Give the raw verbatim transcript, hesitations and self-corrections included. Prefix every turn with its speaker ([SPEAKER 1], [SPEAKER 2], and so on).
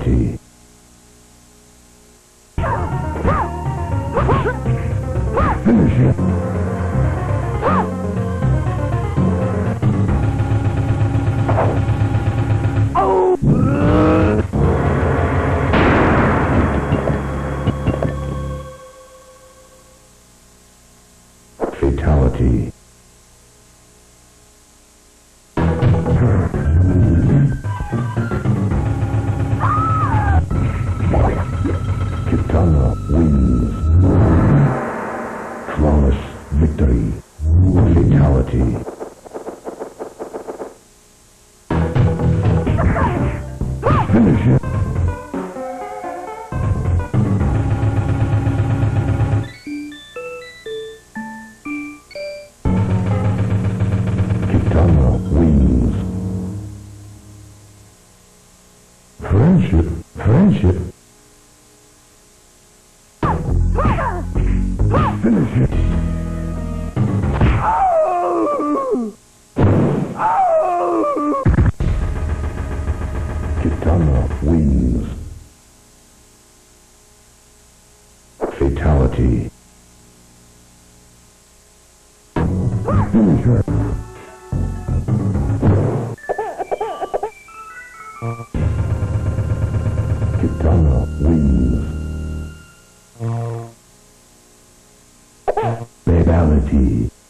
[SPEAKER 1] Fatality. Finish it. Oh! Fatality. Kitana wins. Flawless victory. Fatality. Finish it. Kitana wins. Friendship. Friendship. Finish it. Kitana wins. Fatality. Finish her. Kitana wins. Babality.